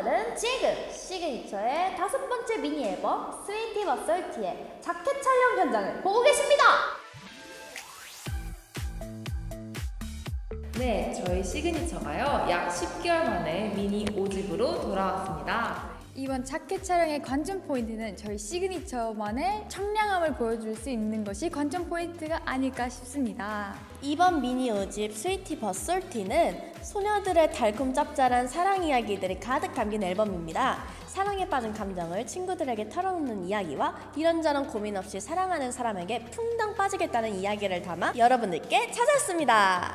오늘은 지금 시그니처의 5번째 미니 앨범 스위티 버 솔티의 자켓 촬영 현장을 보고 계십니다. 네, 저희 시그니처가요 약 10개월 만에 미니 5집으로 돌아왔습니다. 이번 자켓 촬영의 관전 포인트는 저희 시그니처만의 청량함을 보여줄 수 있는 것이 관전 포인트가 아닐까 싶습니다. 이번 미니 5집 스위티 버 솔티는 소녀들의 달콤 짭짤한 사랑 이야기들이 가득 담긴 앨범입니다. 사랑에 빠진 감정을 친구들에게 털어놓는 이야기와 이런저런 고민 없이 사랑하는 사람에게 풍덩 빠지겠다는 이야기를 담아 여러분들께 찾아왔습니다.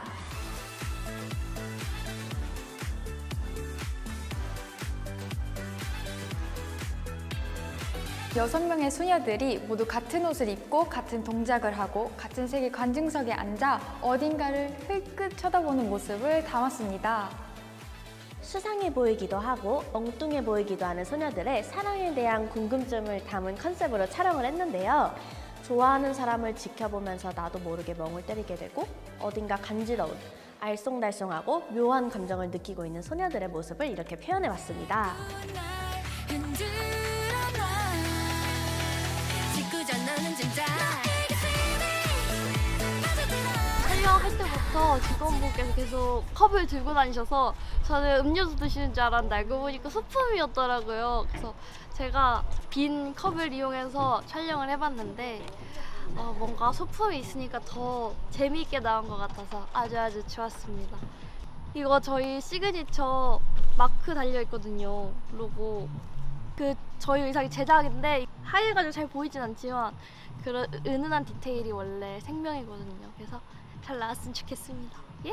6명의 소녀들이 모두 같은 옷을 입고 같은 동작을 하고 같은 색의 관중석에 앉아 어딘가를 흘끗 쳐다보는 모습을 담았습니다. 수상해 보이기도 하고 엉뚱해 보이기도 하는 소녀들의 사랑에 대한 궁금증을 담은 컨셉으로 촬영을 했는데요. 좋아하는 사람을 지켜보면서 나도 모르게 멍을 때리게 되고 어딘가 간지러운, 알쏭달쏭하고 묘한 감정을 느끼고 있는 소녀들의 모습을 이렇게 표현해봤습니다. 촬영할 때부터 직원분께서 계속 컵을 들고 다니셔서 저는 음료수 드시는 줄 알았는데 알고 보니까 소품이었더라고요. 그래서 제가 빈 컵을 이용해서 촬영을 해봤는데 뭔가 소품이 있으니까 더 재미있게 나온 것 같아서 아주 좋았습니다. 이거 저희 시그니처 마크 달려있거든요, 로고. 저희 의상이 제작인데 하얘가지고 잘 보이진 않지만 그런 은은한 디테일이 원래 생명이거든요. 그래서 잘 나왔으면 좋겠습니다. 예!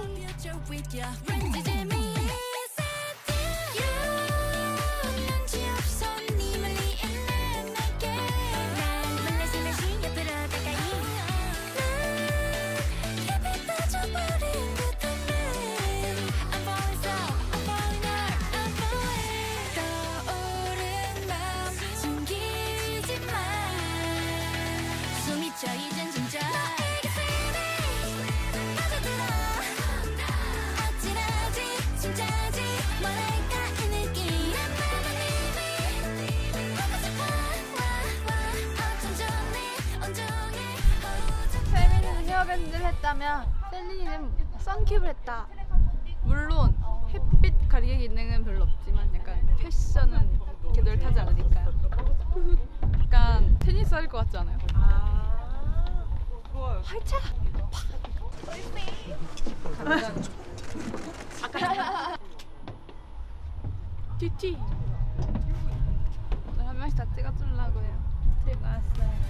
헤어밴드를 했다면 셀린이는 선캡을 했다. 물론 햇빛 가리개 기능은 별로 없지만 약간 패션은 궤도를 타지 않으니까요. 약간 테니스 할 것 같지 않아요? 화이차! 튀튀! 오늘 한 명씩 다 찍어주려고요. 들고 왔어요.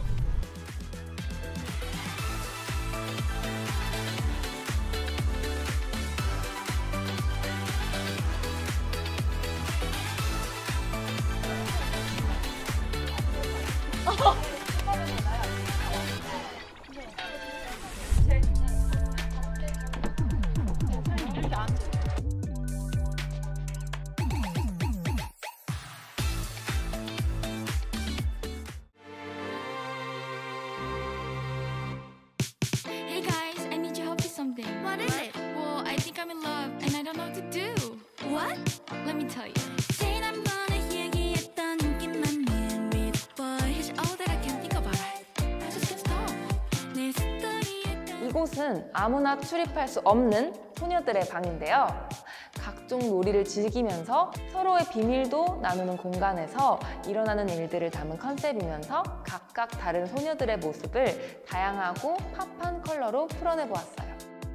Hey guys, I need your help with something. What is it? Well, I think I'm in love and I don't know what to do. What? Let me tell you. 지난번에 얘기했던 인기 많은 rich boy. He's all that I can think about. I just can't stop. 내 스토리에 이곳은 아무나 출입할 수 없는 소녀들의 방인데요. 각종 놀이를 즐기면서 서로의 비밀도 나누는 공간에서 일어나는 일들을 담은 컨셉이면서 각각 다른 소녀들의 모습을 다양하고 팝한 컬러로 풀어내보았어요.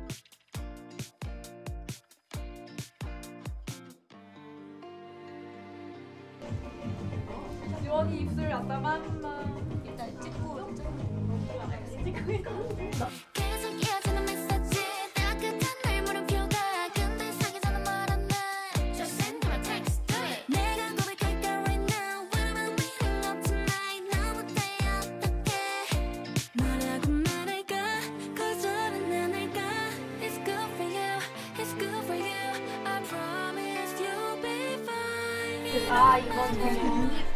지원이 입술 아따만 일단 찍고 계속 이어지는 메시지 따뜻한 날 물음표가 근데 사귀자는 말 안 나. Just send me a text, do it. 내가 고백할까 right now. What am I waiting up tonight? 너무 돼 어떡해. 뭐라고 말할까? 거절은 안 할까? It's good for you, it's good for you. I promise you'll be fine. 이건 되게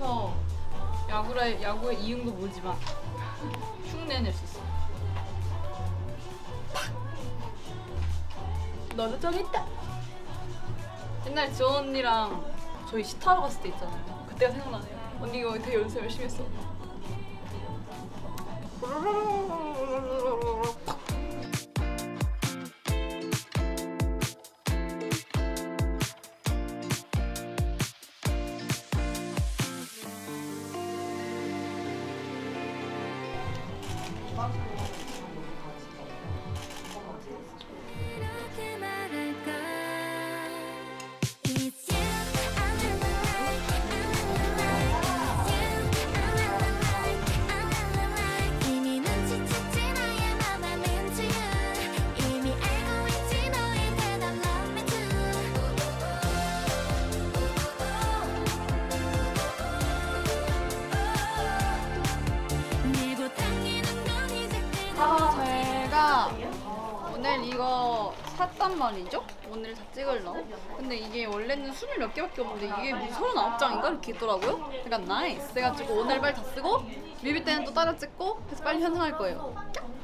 하면서 야구의 이윤도 모르지만 흉내낼 수 있어. 너도 좀 있다. 옛날 지원 언니랑 저희 시타로 갔을 때 있잖아요. 그때가 생각나네요. 언니 이거 되게 연습 열심히 했어. 이렇게 말할까 It's you, I'm in the light, I'm in the light It's you, I'm in the light 이미 눈치챘지 나의 맘 I'm into you 이미 알고 있지 너의 대답 love me too 밀고 당기는 건 이제 제가 오늘 이거 샀단 말이죠? 오늘 다 찍으려고? 근데 이게 원래는 20 몇 개밖에 없는데 이게 무슨 39장인가? 이렇게 있더라고요? 약간 나이스! 그래가지고 오늘 빨리 다 쓰고 뮤비 때는 또 따라 찍고 그래서 빨리 현상할 거예요.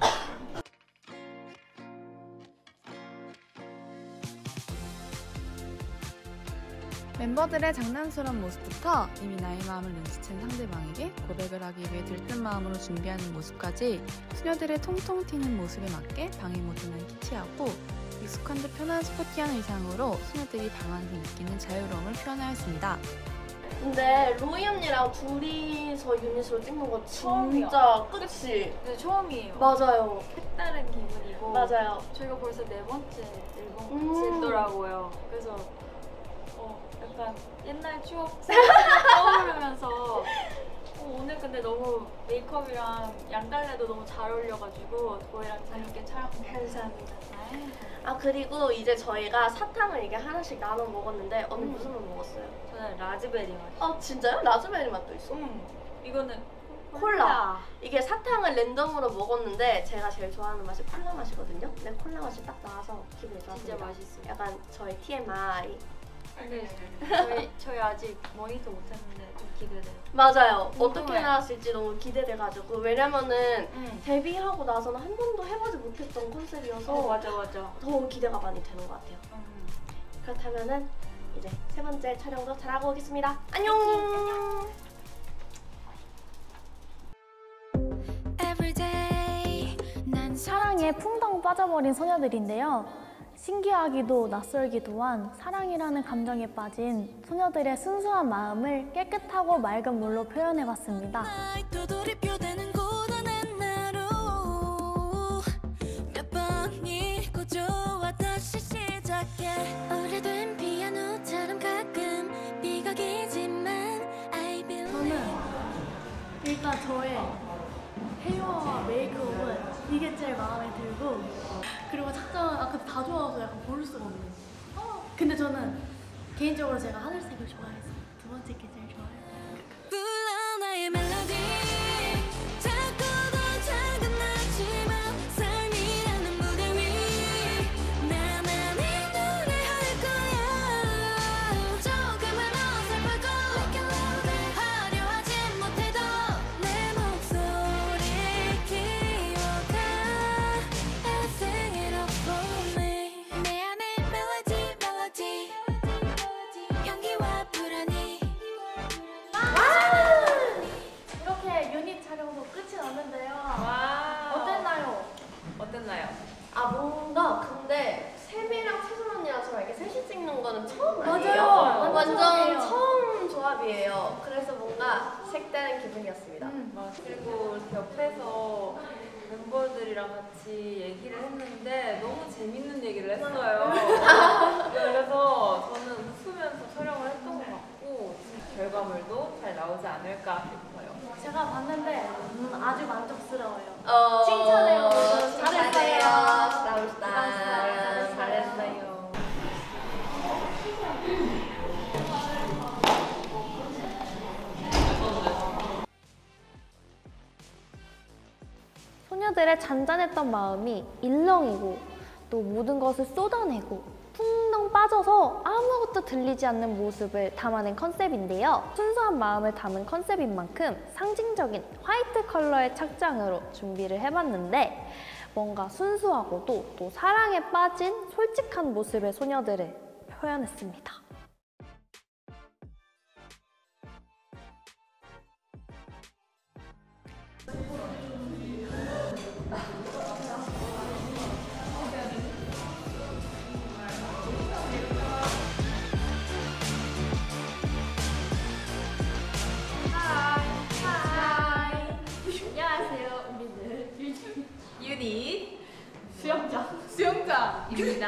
멤버들의 장난스러운 모습부터 이미 나의 마음을 눈치챈 상대방에게 고백을 하기 위해 들뜬 마음으로 준비하는 모습까지 소녀들의 통통 튀는 모습에 맞게 방해 모드는 키치하고 익숙한 듯 편한 스포티한 의상으로 소녀들이 방황에서 느끼는 자유로움을 표현하였습니다. 근데 로이 언니랑 둘이서 유닛으로 찍는 거 진짜 그치? 네, 처음이에요. 맞아요. 색다른 기분이고 맞아요. 저희가 벌써 4번째 앨범 음. 찍더라고요. 그래서 약간 옛날 추억 떠오르면서 오늘 근데 너무 메이크업이랑 양갈래도 너무 잘 어울려가지고 저희랑 재밌게 촬영 감사합니다. 아 그리고 이제 저희가 사탕을 이게 하나씩 나눠 먹었는데 언니 무슨 맛 먹었어요? 저는 라즈베리 맛. 아 진짜요? 라즈베리 맛도 있어? 이거는 콜라. 이게 사탕을 랜덤으로 먹었는데 제가 제일 좋아하는 맛이 콜라 맛이거든요. 근데 콜라 맛이 딱 나와서 기분이 좋았습니다. 진짜 맛있어요. 약간 저의 TMI. 근데 저희 아직 모니터 못했는데 좀 기대돼요. 맞아요. 어떻게 궁금해. 나왔을지 너무 기대돼가지고 왜냐면은 데뷔하고 나서는 한 번도 해보지 못했던 컨셉이어서 맞아. 더 기대가 많이 되는 것 같아요. 그렇다면은 이제 3번째 촬영도 잘하고 오겠습니다. 안녕. Everyday 난 사랑에 풍덩 빠져버린 소녀들인데요. 신기하기도 낯설기도 한 사랑이라는 감정에 빠진 소녀들의 순수한 마음을 깨끗하고 맑은 물로 표현해봤습니다. 또 돌이표되는 고단한 나로 몇 번이고 좋아 다시 시작해 오래된 피아노처럼 가끔 비극이지만 I believe 저는 일단 저의 헤어와 메이크업은 이게 제일 마음에 들고 그리고 착장 근데 다 좋아서 약간 고를 수가 없는 근데 저는 개인적으로 제가 하늘색을 좋아해서 2번째 게 제일 좋아해요. 불러 나의 멜로디 작고 더 작은 나지만 삶이라는 무대 위 나만이 노래할 거야 조금은 어설프고 화려하지 못해도 내 목소리 기억하 I sing it up for me 내 안에 멜로디 연기와 불안이 이렇게 유닛 촬영도 끝이 났는데요. 어땠나요? 아 뭔가 근데 세미랑 채솔 언니랑 저랑 이렇게 셋이 찍는 거는 처음 아니에요? 맞아요. 완전 처음이에요. 처음 조합이에요. 그래서 뭔가 색다른 기분이었습니다. 그리고 이렇게 옆에서 멤버들이랑 같이 얘기를 했는데 너무 재밌는 얘기를 했어요. 그래서 저는 웃으면서 촬영을 했던 것 같고 결과물도 잘 나오지 않을까 싶어요. 제가 봤는데 아주 만족스러워요. 칭찬해요. 잘했어요. 잘했어요. 잘했어요. 소녀들의 잔잔했던 마음이 일렁이고 또 모든 것을 쏟아내고 풍덩 빠져 빠져서 아무것도 들리지 않는 모습을 담아낸 컨셉인데요. 순수한 마음을 담은 컨셉인 만큼 상징적인 화이트 컬러의 착장으로 준비를 해봤는데 뭔가 순수하고도 또 사랑에 빠진 솔직한 모습의 소녀들을 표현했습니다. 안녕하세요. 우리는 유닛 수영장입니다.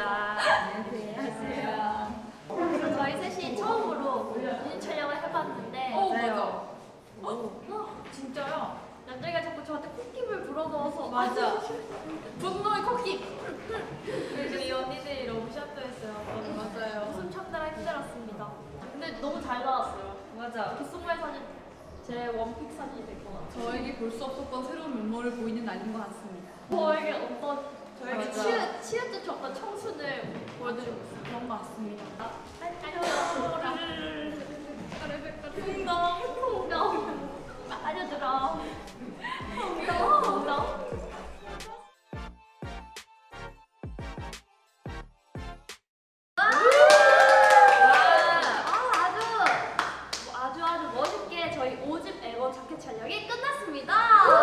안녕하세요. 그래서 저희 셋이 처음으로 유닛 촬영을 해봤는데 맞아. 진짜요? 남자가 자꾸 저한테 콧김을 불어넣어서 맞아. 분노의 코끼. 그래서 이 언니들이 너무 샷도했어요. 맞아요. 웃음 참느라 힘들었습니다. 근데 너무 잘 나왔어요. 맞아. 귓속말 사진 제 원픽 사진이 될 것 같아요. 저에게 볼 수 없었던 새로운 면모를 보이는 날인 것 같습니다. 저에게 어떤 저에게 맞아. 치읓듯이 어떤 청순을 보여드리고 있어요. 그런 것 같습니다. 풍덩 알려주라. 풍덩. 아주 멋있게 저희 5집 앨범 자켓 촬영이 끝났습니다.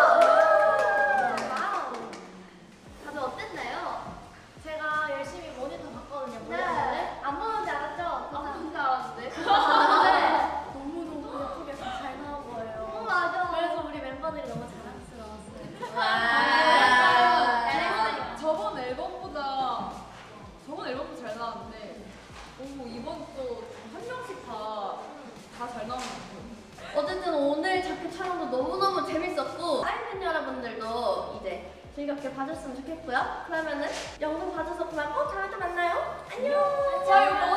와우. 다들 어땠나요? 제가 열심히 모니터 봤거든요. 네. 안 보는지 알았죠? 안 보는지 알았는데. 네. 너무너무 예쁘게 잘 나온 거예요. 맞아. 그래서 우리 멤버들이 너무 자랑스러웠어요. 와. 저번 앨범보다 잘 나왔는데 이번 또 한 명씩 다 잘 나온 것 같아요. 어쨌든 오늘 자켓 촬영도 너무너무 재밌었고 아이팬 여러분들도 이제 즐겁게 봐줬으면 좋겠고요. 그러면은 영상 봐줘서 고맙고 다음에 또 만나요. 안녕.